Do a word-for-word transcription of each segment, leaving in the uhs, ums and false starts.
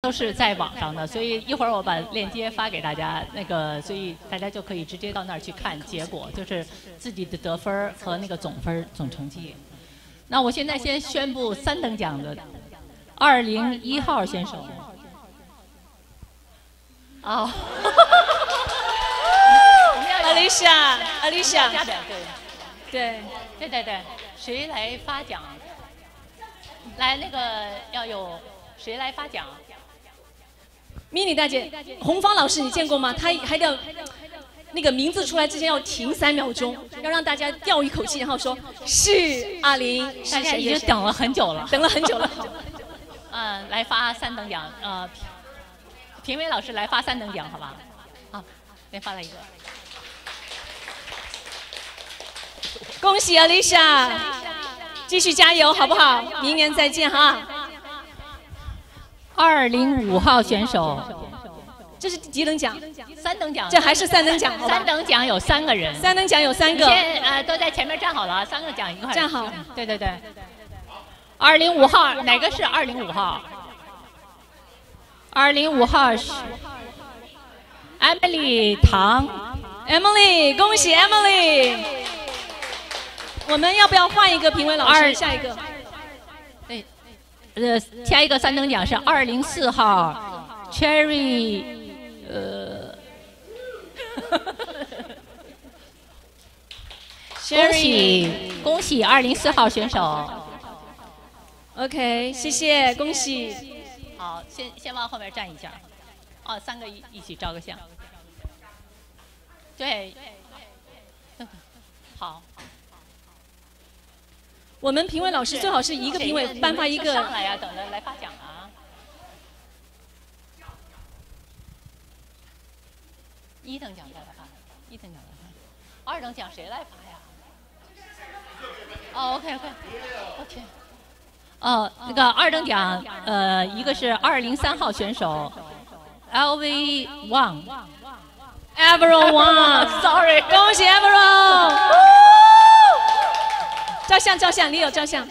都是在网上的，所以一会儿我把链接发给大家，那个所以大家就可以直接到那儿去看结果，就是自己的得分和那个总分总成绩。那我现在先宣布三等奖的二零一号选手。哦。 Alicia，Alicia， 对， 对对对对，谁来发奖？来，那个要有谁来发奖 ？Mini 大姐，红芳老师你见过吗？她还要那个名字出来之前要停三秒钟，要让大家吊一口气，然后说是阿林， 大家已经等了很久了， 等了很久了。 嗯，来发三等奖，呃，评委老师来发三等奖，好吧？好，先发了一个。 恭喜 Alicia， 继续加油，好不好？明年再见哈。 二零五号选手， 这是几等奖？ 三等奖。 这还是三等奖。 三等奖有三个人。 三等奖有三个。 先呃都在前面站好了，三个奖一块。 站好。 对对对。二零五号哪个是二零五号？二零五号是 Emily 唐 ，Emily， 恭喜 Emily。我们要不要换一个评委老师？下一个。 对，呃，下一个三等奖是二零四号 Cherry， 呃，恭喜恭喜二零四号选手。 OK， 谢谢，恭喜。 好，先先往后面站一下。哦，三个一一起照个相。对。好。 我们评委老师最好是一个评委颁发一个。 上来呀，等着来发奖啊！一等奖再来发，一等奖来发，二等奖谁来发呀？哦 ，OK OK， 我天。哦，那个二等奖，呃，一个是二零三号选手 ，L V Wang。Everyone Wang，sorry， 恭喜 Everyone。照相，照相，你有照相。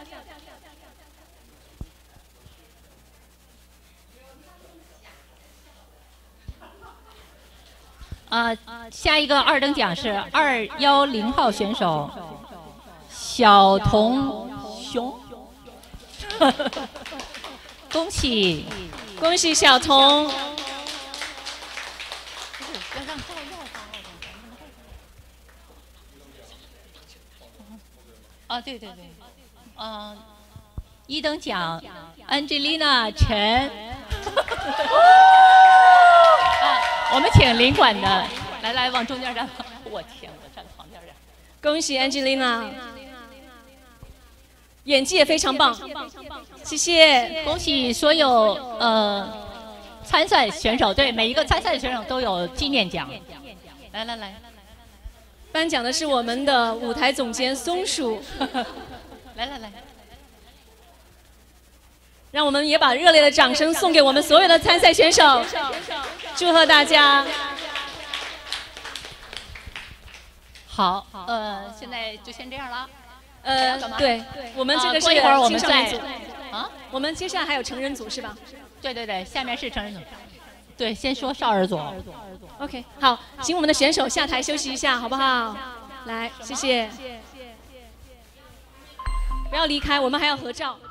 呃，下一个二等奖是二幺零号选手小童熊，恭喜， 恭喜小童。 哦，对对对，嗯、呃，一等奖 Angelina 陈，啊，我们请领馆的，来来往中间站，我天，我站旁边站。 恭喜 Angelina， 演技也非常棒，谢谢。 恭喜所有呃参赛选手，对每一个参赛选手都有纪念奖。来来来。 颁奖的是我们的舞台总监松鼠， 来来来， 让我们也把热烈的掌声送给我们所有的参赛选手，祝贺大家。 好，呃，现在就先这样了。 呃，对，我们这个是一会儿我们再组啊，我们接下来还有成人组是吧？ 对对对，下面是成人组。对，先说少儿组。 OK， 好，请我们的选手下台休息一下，好不好？来，谢谢。不要离开，我们还要合照。